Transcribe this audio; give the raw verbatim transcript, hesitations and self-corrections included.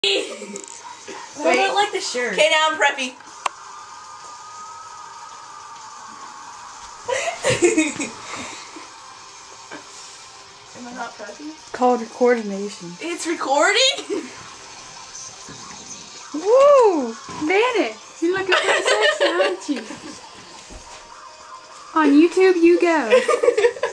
I don't like the shirt. Okay, now I'm preppy. Am I not preppy? Called coordination. It's recording? Woo! Danny, you're looking pretty sexy, aren't you? On YouTube you go.